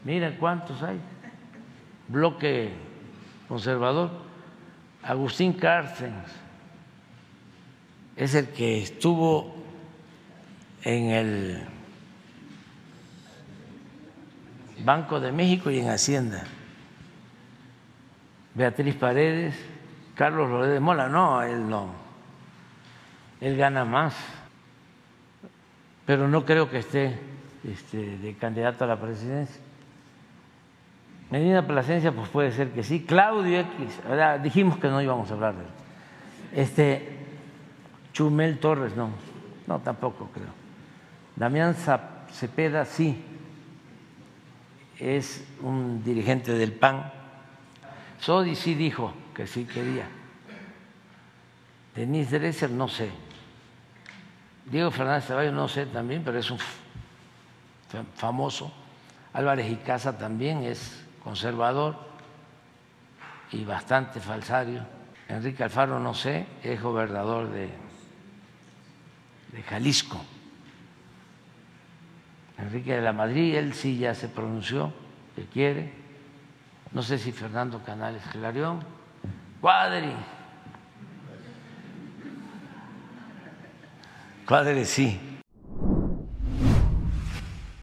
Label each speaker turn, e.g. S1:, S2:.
S1: Mira cuántos hay. Bloque Conservador. Agustín Carstens es el que estuvo en el Banco de México y en Hacienda. Beatriz Paredes, Carlos Loret de Mola, no, él gana más, pero no creo que esté de candidato a la presidencia. Medina Plasencia, pues puede ser que sí. Claudio X, ¿verdad? Dijimos que no íbamos a hablar de él. Chumel Torres, no, tampoco creo. Damián Cepeda, sí, es un dirigente del PAN. Sodi sí dijo que sí quería. Denise Dresser, no sé. Diego Fernández Ceballos, no sé también, pero es un famoso. Álvarez Icaza también es conservador y bastante falsario. Enrique Alfaro, no sé, es gobernador de Jalisco. Enrique de la Madrid, él sí ya se pronunció que quiere. No sé si Fernando Canales Gelarión. Cuadri, sí.